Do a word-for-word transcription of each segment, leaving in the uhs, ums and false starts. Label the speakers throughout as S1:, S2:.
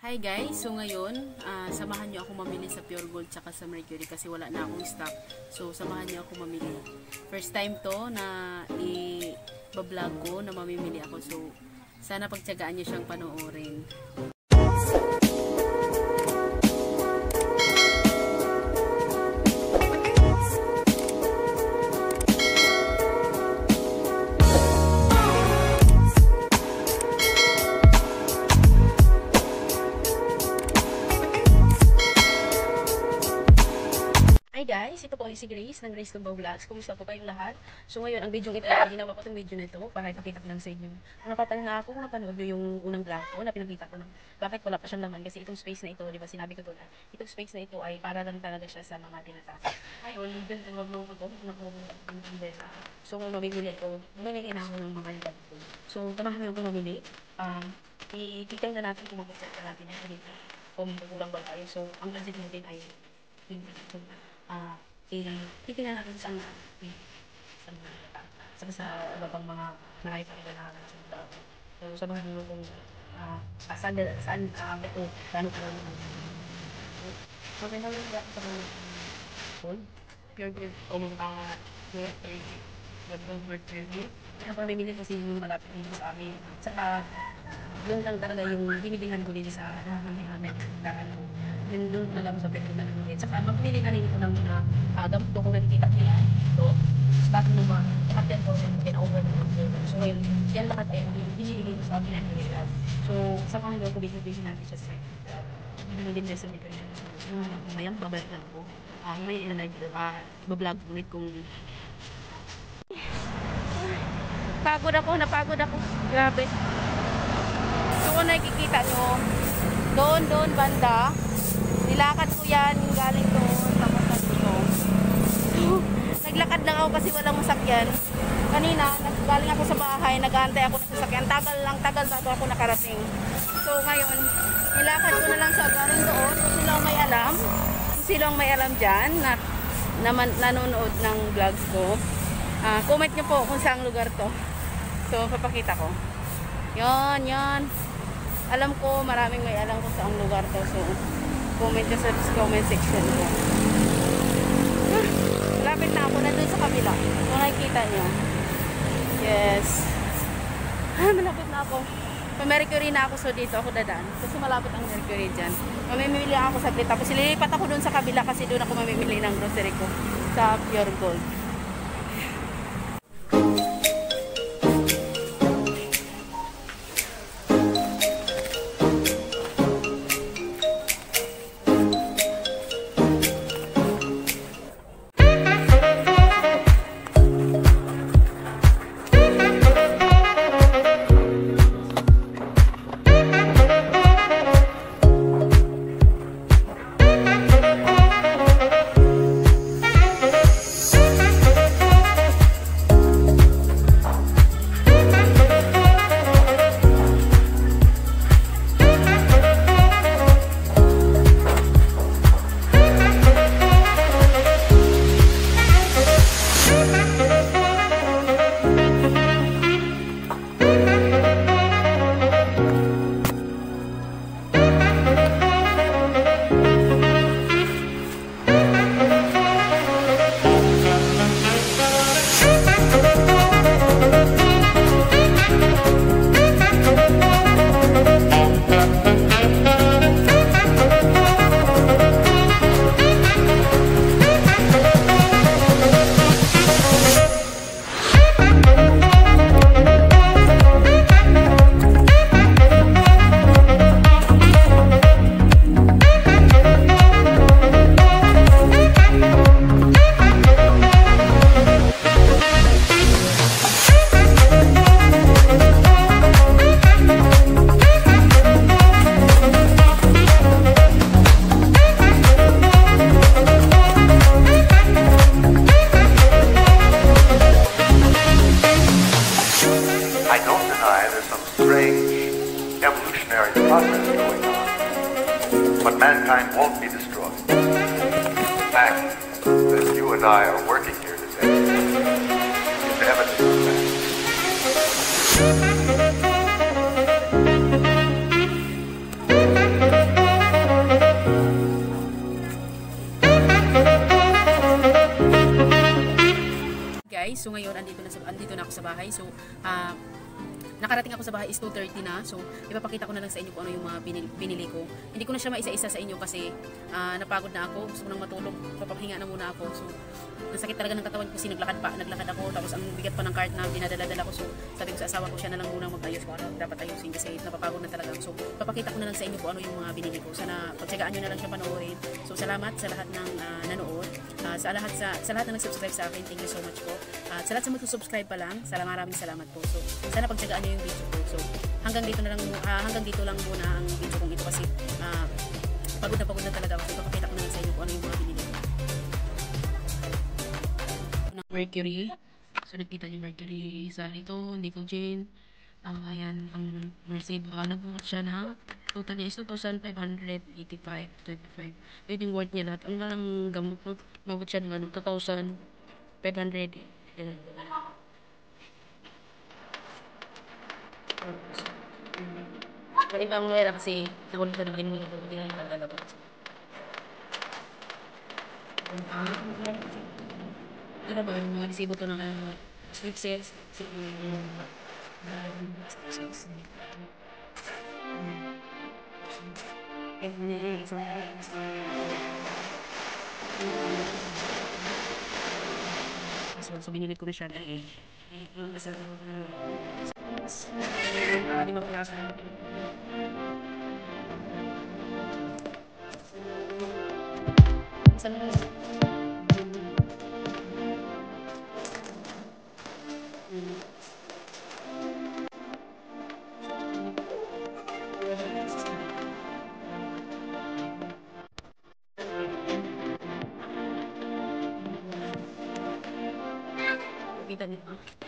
S1: Hi guys, so ngayon, uh, samahan niyo ako mamili sa Pure Gold tsaka sa Mercury kasi wala na akong stock. So samahan niyo ako mamili. First time to na i-vlog ko na mamimili ako. So sana pagtiyagaan niyo siyang panoorin. Hi guys, ito po ay si Grace ng Grace Tumbaw Vlogs. Kumusta po kayong lahat? So ngayon, ang video ito, ginawa ko itong video nito para ipakita ko lang sa inyo. Napatalo na ako kung napanood nyo yung unang vlog ko na pinakita ko ng bakit wala pa siyang laman. Kasi itong space na ito, di ba sinabi ko doon, itong space na ito ay para lang talaga siya sa mga binata. Ngayon, dun ang wag ko ito, so kung mabibili ko, mamili na ako ng mga vlog ko. So tamahan mo yung mamili. Um, i-tignan na natin kung mag-set na natin yan. Kung kulang ba tayo. So ang budget natin ay ah, titignan natin sa sa sa sa iba pang mga nakikita natin sa tao. So, sa mga nyo kung saan, saan, ito, gano'n ko lang. So, may nalagay ako sa mga gold, pure gold, o mga pure gold, kaya pa mamimili kasi yung malapit dito sa amin. Saka, yun lang talaga yung binibilihan ko dito sa mga amin. Yun doon na lang sa pwede na lang. Saka magpili na rin ito ng mga uh, gamit ko kung nakikita nila ito. Sa lahat ng mga ten percent over na lang. So yun, yan lahat eh, binibigay ko sa amin na nila. So sa mga ko binibigay natin siya sa binibigay din sa nito. So ngayon, babalik lang po. Uh, may ilan uh, bablog ulit kung pagod ako, napagod ako. Grabe. So kung nakikita nyo, doon, doon, banda. Nilakad ko yan, yung galing doon, tapos nandito. So, naglakad lang ako kasi walang masakyan. Kanina, galing ako sa bahay, nag-aantay ako ng sasakyan. Tagal lang, tagal bago ako nakarating. So, ngayon, nilakad ko na lang sa galing doon. Kung sila may alam, kung sila may alam dyan, na, na nanonood ng vlogs ko, uh, comment nyo po kung saang lugar to. So, papakita ko. Yon, yon. Alam ko, maraming may alam kung saang lugar to. So, comment nyo sa comment section ko. Ah, lapit na ako na dun sa kabila. Kung nakikita nyo. Yes. Ah, malapit na ako. Pa-Mercury na ako, so dito ako dadaan. Kasi malapit ang Mercury dyan. Mamimili ako sa saglit. Tapos ililipat ako dun sa kabila kasi dun ako mamimili ng grocery ko. Sa Pure Gold.
S2: Evolutionary process going on, but mankind won't be destroyed. The fact that you and I are working here today is evidence of that.
S1: guys. So ngayon andito na sa, andito na ako sa bahay. So ah nakarating ako sa bahay is two thirty na. So, ipapakita ko na lang sa inyo kung ano yung mga binili, binili ko. Hindi ko na siya maisa-isa sa inyo kasi uh, napagod na ako. Gusto ko nang matulog. Papahinga na muna ako. So, nasakit talaga ng katawan ko kasi naglakad pa. Naglakad ako. Tapos ang bigat pa ng cart na dinadala-dala ko. So, sabi ko sa asawa ko siya na lang muna mag-ayos kung ano dapat ayusin kasi napapagod na talaga. So, papakita ko na lang sa inyo kung ano yung mga binili ko. Sana pagtsagaan nyo na lang siya panoorin. So, salamat sa lahat ng uh, nanood. Uh, sa lahat sa, sa lahat na nag-subscribe sa akin. Thank you so much po. Uh, sa lahat sa mag-subscribe pa lang, salamat, maraming salamat po. So, sana pagtsagaan nyo yung video ko. So, hanggang dito na lang uh, hanggang dito lang muna ang video kong ito kasi uh, pagod na pagod na talaga ako. So, ipapakita ko na lang sa inyo kung ano yung mga binili ko. Mercury. So, nakita niyo Mercury sa ito, Nicogen. Um, ayan, ang Mercedes. Baka nag-worth siya na total is two thousand five hundred eighty-five twenty-five. Yun yung worth niya lahat. Ang lang gamot mo, mabot siya ng ano, two thousand five hundred. Uh, Ang ibang mera kasi nakulit na rin mo hindi na nakalabas. Ito na ba yung mga resibo to ng uh, sweet sales? So, so binilit ko na siya dahil hindi mo pinasa. Saan mo? Kita niyo.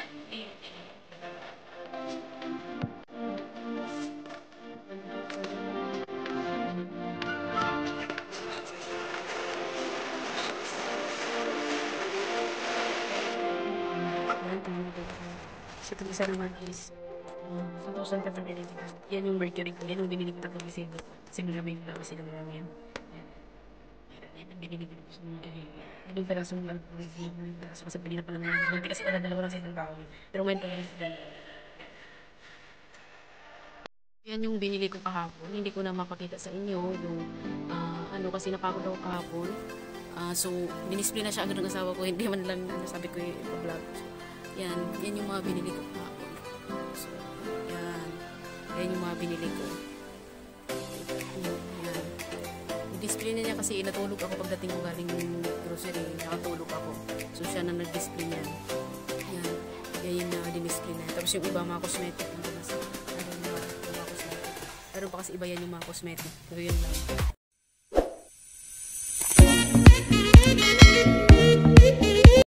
S1: So, ito isa naman is uh, two thousand five hundred eighty-five. Yan yung Mercury ko. Yan yung binili ko tatlong resibo. Kasi nilabay ko lang kasi lang namin. Yan. Yan ang binili ko sa mga eh. Yan yung perasong lang ko resibo. So, kasi binili na pala namin. Hindi kasi pala dalawa lang sa isang tao. Pero ngayon pala yung dalawa. Yan yung binili ko kahapon. Hindi ko na mapakita sa inyo yung uh, ano kasi napagod ako kahapon. Uh, so, dinisplay na siya agad ng asawa ko. Hindi man lang ano, sabi ko yung vlog. So, yan. Yan yung mga binili ko kahapon. So, yan. Yan yung mga binili ko. Yan. Display na niya kasi natulog ako pagdating ko galing grocery. Nakatulog ako. So, siya na nag-display niya. Yan. Yan yung na-display na. Tapos yung iba mga cosmetic. Ano ba sa meron pa kasi iba yan yung mga cosmetic. Pero yun lang.